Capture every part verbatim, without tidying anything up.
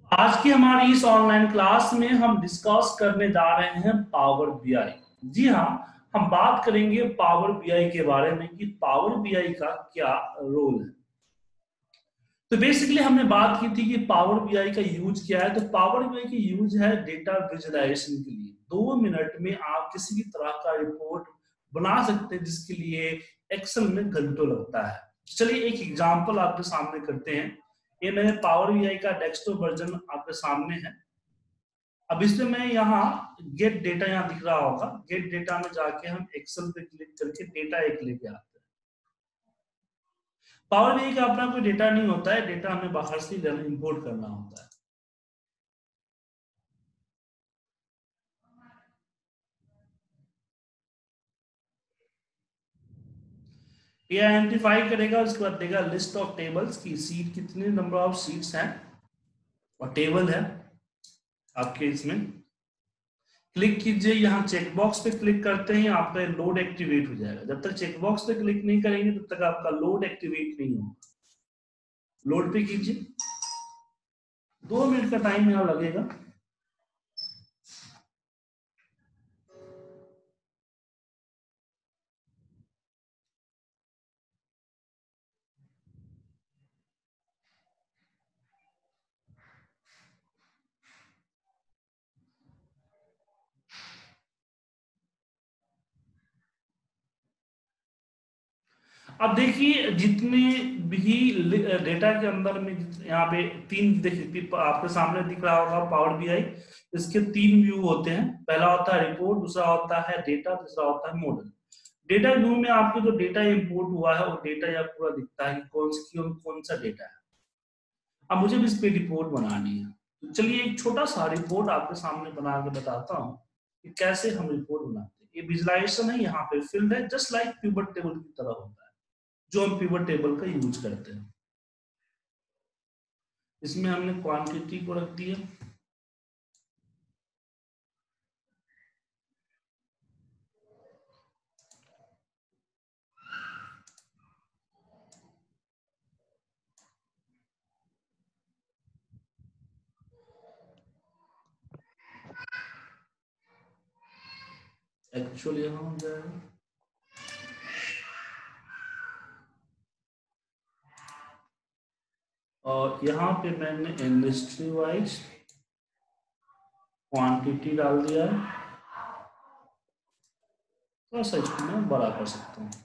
आज की हमारी इस ऑनलाइन क्लास में हम डिस्कस करने जा रहे हैं पावर बीआई। जी हाँ, हम बात करेंगे पावर बीआई के बारे में कि पावर बीआई का क्या रोल है। तो बेसिकली हमने बात की थी कि पावर बीआई का यूज क्या है। तो पावर बीआई की यूज है डेटा विजुअलाइजेशन के लिए। दो मिनट में आप किसी भी तरह का रिपोर्ट बना सकते हैं जिसके लिए एक्सेल में घंटों लगता है। चलिए एक एग्जांपल आपके सामने करते हैं। ये मैंने पावर बीआई का डेस्कटॉप वर्जन आपके सामने है। अब इसमें मैं यहाँ गेट डेटा यहाँ दिख रहा होगा, गेट डेटा में जाके हम एक्सेल पे क्लिक करके डेटा एक लेके आते हैं। पावर बीआई का अपना कोई डेटा नहीं होता है, डेटा हमें बाहर से इंपोर्ट करना होता है। ये आइडेंटिफाई करेगा, उसके बाद देगा लिस्ट ऑफ टेबल्स की सीट कितने नंबर ऑफ सीट्स हैं और टेबल है आपके। इसमें क्लिक कीजिए, यहाँ चेकबॉक्स पे क्लिक करते हैं, आपका लोड एक्टिवेट हो जाएगा। जब तक चेकबॉक्स पे क्लिक नहीं करेंगे तब तक आपका लोड एक्टिवेट नहीं होगा। लोड पे कीजिए, दो मिनट का टाइम यहाँ लगेगा। अब देखिए जितने भी डेटा के अंदर में यहाँ पे तीन देखिए आपके सामने दिख रहा होगा पावर बीआई। इसके तीन व्यू होते हैं, पहला होता है रिपोर्ट, दूसरा होता है डेटा, तीसरा होता है मॉडल। डेटा व्यू में आपके जो डेटा इंपोर्ट हुआ है वो डेटा यहाँ पूरा दिखता है कि कौन सी कौन सा डेटा है। अब मुझे भी इस पे रिपोर्ट बनानी है, तो चलिए एक छोटा सा रिपोर्ट आपके सामने बना के बताता हूँ कि कैसे हम रिपोर्ट बनाते हैं। ये विजुअलाइजेशन है, यहाँ पे फील्ड है, जस्ट लाइक पिवट टेबल की तरह होता है जो हम पिवट टेबल का यूज करते हैं। इसमें हमने क्वांटिटी को रख दिया, एक्चुअली यहाँ हो जाएगा। और यहाँ पे मैंने इंडस्ट्री वाइज क्वांटिटी डाल दिया है। थोड़ा सा इसको मैं बड़ा कर सकता हूँ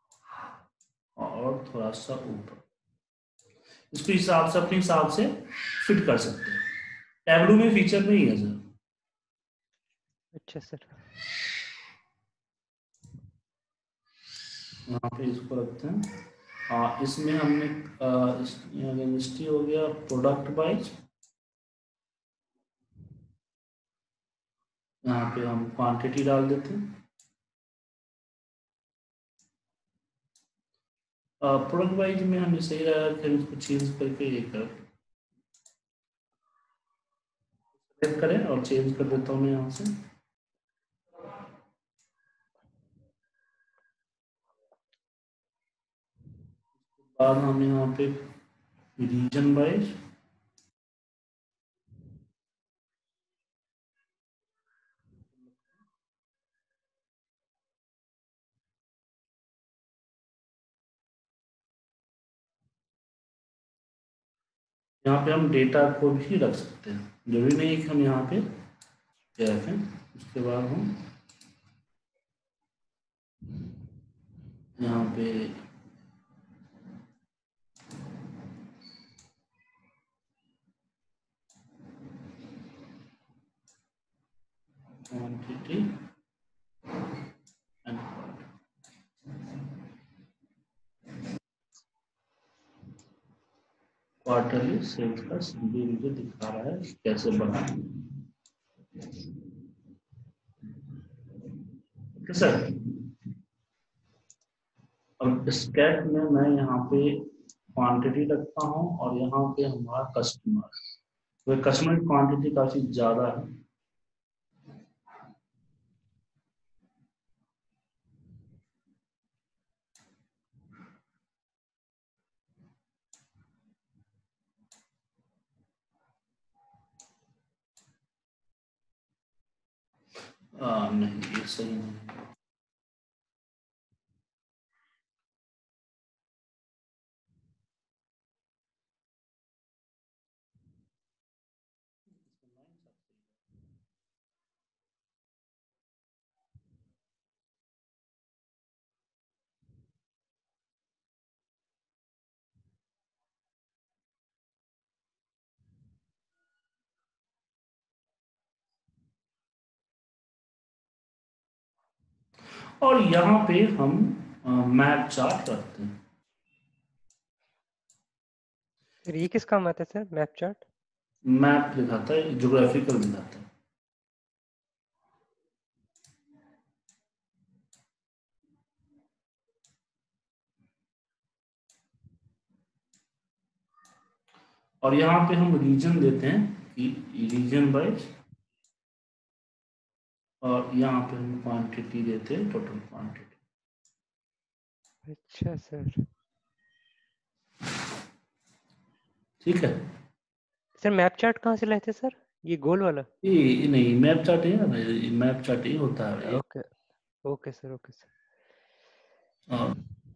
और थोड़ा सा ऊपर, इसको हिसाब से अपने हिसाब से फिट कर सकते हैं। टैबलू में फीचर नहीं है सर। अच्छा सर। यहाँ पे इसको रखते हैं। हाँ, इसमें हमने इंडस्ट्री हो गया, प्रोडक्ट वाइज यहाँ पे हम क्वांटिटी डाल देते हैं। प्रोडक्ट वाइज में हमें सही रहेगा कि हम इसको चेंज करके ये कर सेलेक्ट करें और चेंज कर देता हूँ मैं यहाँ से। बाद हम यहाँ पे रीजन वाइज यहाँ पे हम डेटा को भी रख सकते हैं, जरूरी नहीं है कि हम यहाँ पे रखें। उसके बाद हम यहाँ पे क्वांटिटी एंड क्वार्टरली सेल्स का सिंपली मुझे दिखा रहा है कैसे बना सर। अब स्कैट में मैं यहाँ पे क्वांटिटी रखता हूँ और यहाँ पे हमारा कस्टमर, तो कस्टमर की क्वांटिटी काफी ज्यादा है। आ, नहीं ये सही नहीं है। और यहाँ पे हम मैप चार्ट रखते हैं। सर ये किस काम आता है सर, मैप चार्ट? मैप दिखाता है, ज्योग्राफिकल दिखाता है। और यहाँ पे हम रीजन देते हैं कि रीजन वाइज, और यहाँ पे हम क्वांटिटी देते हैं, टोटल क्वांटिटी। अच्छा सर। ठीक है सर मैप चार्ट कहाँ से लेते हैं सर, ये गोल वाला? ये नहीं, मैप चार्ट है ना, मैप चार्ट ही होता है भैया। Okay okay sir, okay sir. और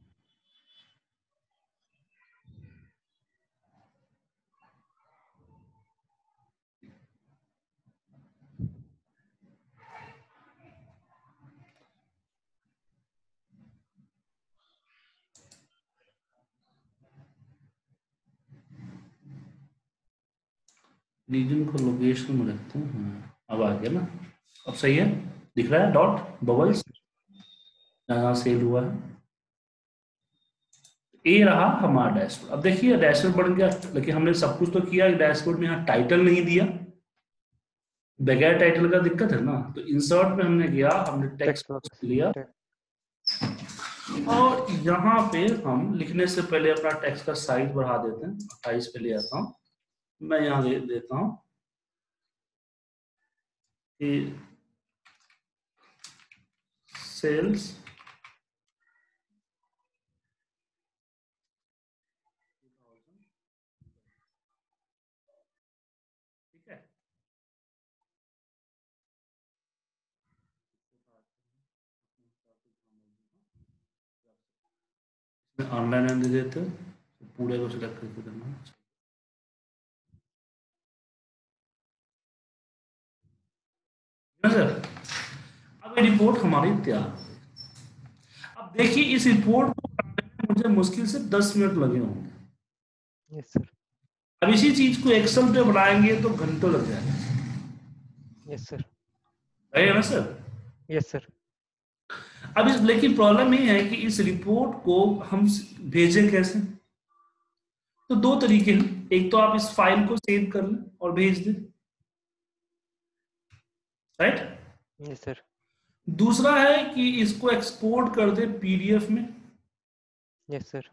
रीजन को लोकेशन में रखते हैं। हाँ, अब आ गया ना, अब सही है, दिख रहा है डॉट यस बबल्स सर। जहाँ सेल हुआ है। ए रहा हमारा डैशबोर्ड। अब देखिए डैशबोर्ड बन गया, लेकिन हमने सब कुछ तो किया, डैशबोर्ड में यहाँ टाइटल नहीं दिया। बगैर टाइटल का दिक्कत है ना, तो इंसर्ट में हमने गया, हमने टेक्स्ट टेक्स्ट बॉक्स। लिया, और यहाँ पे हम लिखने से पहले अपना टेक्स्ट का साइज बढ़ा देते हैं, अट्ठाईस पे ले आता हूँ मैं। यहाँ दे देता हूँ कि सेल्स ठीक है। ऑनलाइन दे देते हैं, तो पूरे को सिलेक्ट करके करना है सर। अब ये रिपोर्ट हमारी तैयार हो गई। अब देखिए इस रिपोर्ट को करने में मुझे मुश्किल से दस मिनट लगे होंगे। Yes sir. अब इसी चीज को एक्सेल पे बनाएंगे तो घंटों लग जाएंगे, यस सर। है ना सर। Yes sir. अब इस लेकिन प्रॉब्लम ये है कि इस रिपोर्ट को हम भेजें कैसे। तो दो तरीके हैं, एक तो आप इस फाइल को सेव कर लें और भेज दें, राइट। Yes sir. दूसरा है कि इसको एक्सपोर्ट कर दें पीडीएफ में। Yes sir.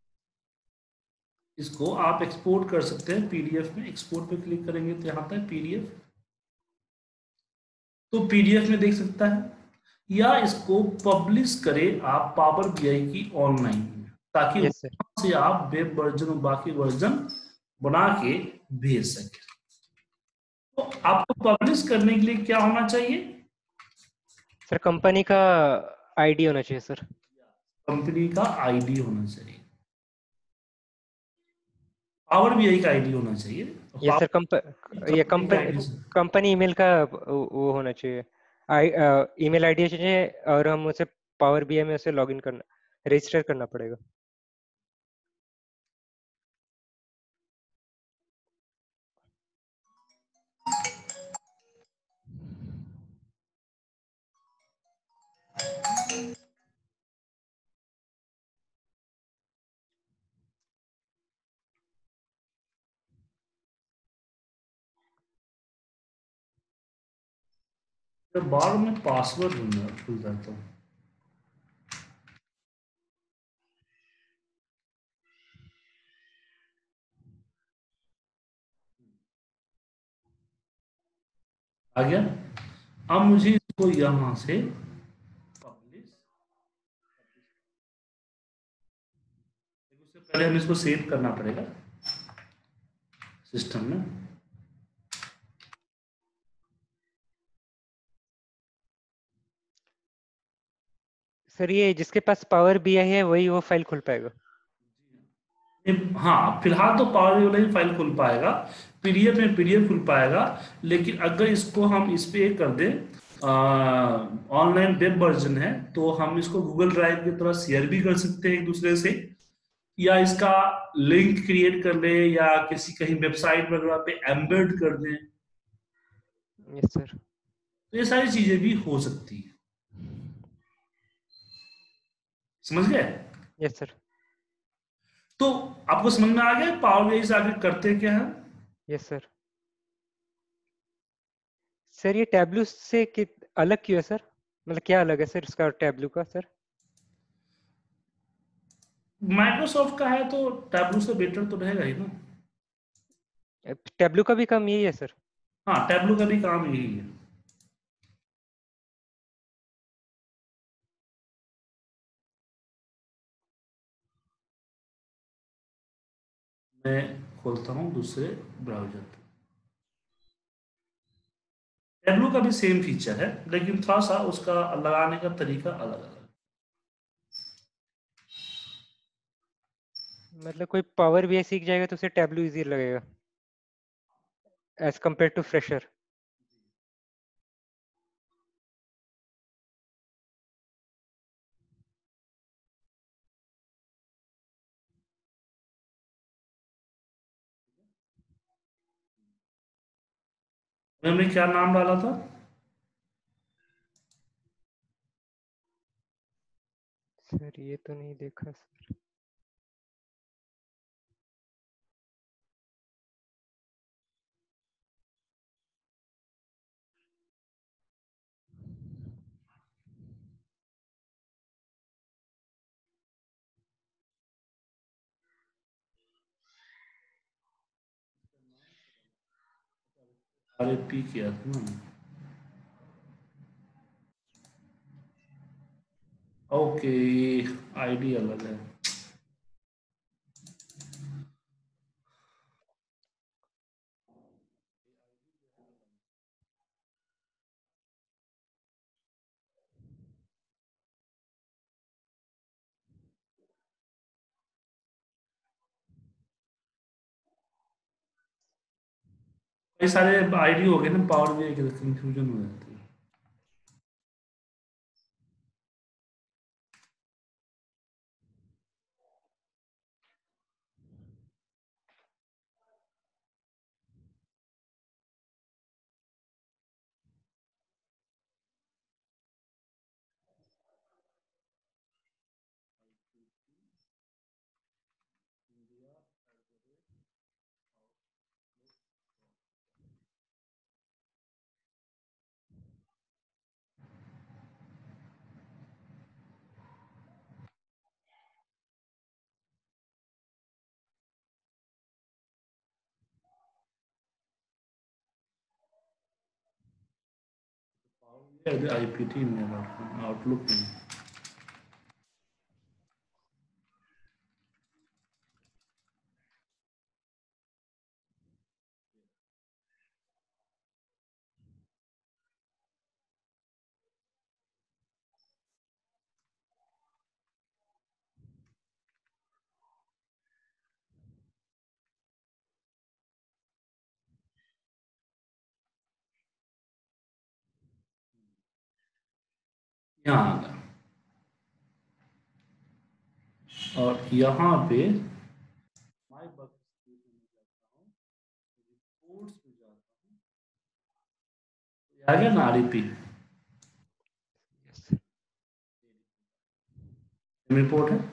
इसको आप एक्सपोर्ट कर सकते हैं पीडीएफ में, एक्सपोर्ट पे क्लिक करेंगे तो यहाँ तक पीडीएफ, तो पीडीएफ में देख सकता है। या इसको पब्लिश करें आप पावर बीआई की ऑनलाइन, ताकि यस सर। वहां से आप वेब वर्जन और बाकी वर्जन बना के भेज सके। तो आपको पब्लिश करने के लिए क्या होना चाहिए? सर कंपनी का आईडी होना चाहिए सर। कंपनी का आईडी होना चाहिए, पावर बीआई का आईडी होना चाहिए। Yes sir. कंप ये कंपनी का कंपनी आईडी कंपनी ईमेल का वो होना चाहिए, आई ईमेल आईडी चाहिए, और हम उसे पावर बीआई में उसे लॉगिन करना, रजिस्टर करना पड़ेगा। बाद में पासवर्ड भूल जाता हूँ। आ गया। अब मुझे इसको यहां से पब्लिश, उससे पहले हमें इसको सेव करना पड़ेगा सिस्टम में। सर ये जिसके पास पावर बीआई है वही वो फाइल खोल पाएगा? हाँ, फिलहाल तो पावर वाला ही फाइल खुल पाएगा, पीडीएफ में पीडीएफ खुल पाएगा। लेकिन अगर इसको हम इस पे एक कर दें, ऑनलाइन वेब वर्जन है, तो हम इसको गूगल ड्राइव की तरह शेयर भी कर सकते हैं एक दूसरे से, या इसका लिंक क्रिएट कर ले, या किसी कहीं वेबसाइट वगैरह पे एम्बेड कर दें। Yes sir. तो ये सारी चीजें भी हो सकती है। समझ गए? Yes sir. तो आपको समझ में आ गया पावर बीआई से आगे करते क्या है? Yes sir. सर ये टैब्लू से कि अलग क्यों है सर? मतलब क्या अलग है सर इसका टैब्लू का सर? माइक्रोसॉफ्ट का है तो टैबलू से बेटर तो रहेगा ही ना। टैब्लू का भी काम यही है सर? हाँ, टैबलू का भी काम यही है। मैं खोलता हूँ दूसरे ब्राउजर पे। टैबलू का भी सेम फीचर है, लेकिन थोड़ा सा उसका लगाने का तरीका अलग अलग। मतलब कोई पावर बीआई सीख जाएगा तो उसे टैब्लू इजी लगेगा एज कम्पेयर टू फ्रेशर? हमने क्या नाम डाला था? सर ये तो नहीं देखा सर। अरे पी किया था ना। ओके, आईडी अलग है। कई सारे आईडी हो गए ना पावर बीआई के, कंफ्यूजन हो जाती है। आईपीटी में आउटलुक में। यहाँ आ गया, और यहाँ पे माई वर्क स्पेस में जाता हूँ, रिपोर्ट्स में जाता हूँ, तो आ गया ना आरईपी रिपोर्ट है।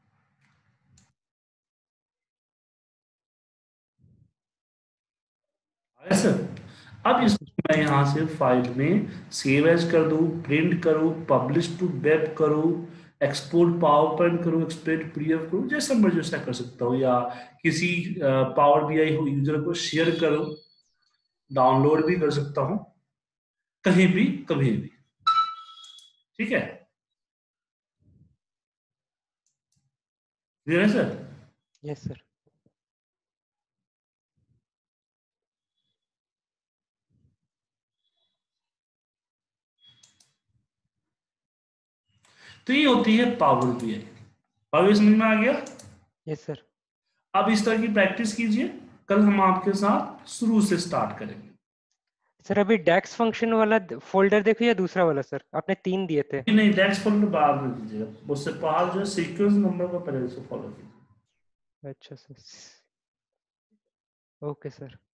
आया सर? अब यस सर। इसको मैं यहाँ से फाइल में सेव एज कर दूँ, प्रिंट करूँ, पब्लिश टू वेब करूँ, एक्सपोर्ट पावर पॉइंट करूँ, एक्सपोर्ट पीडीएफ करूँ, जैसा मर्जी वैसा कर सकता हूँ, या किसी पावर बीआई यूजर को शेयर करूँ, डाउनलोड भी कर सकता हूँ, कहीं भी कभी भी। ठीक है, क्लियर है सर? Yes sir. तो ये होती है पावर बीआई। पावर समझ में आ गया? Yes sir. अब इस तरह की प्रैक्टिस कीजिए, कल हम आपके साथ शुरू से स्टार्ट करेंगे। सर अभी डेक्स फंक्शन वाला फोल्डर देखो या दूसरा वाला सर, आपने तीन दिए थे। नहीं, डेक्स फोल्डर बाद में दीजिएगा, उससे बाहर जो है सीक्वेंस नंबर को पहले से फॉलो कीजिए। अच्छा सर, ओके सर।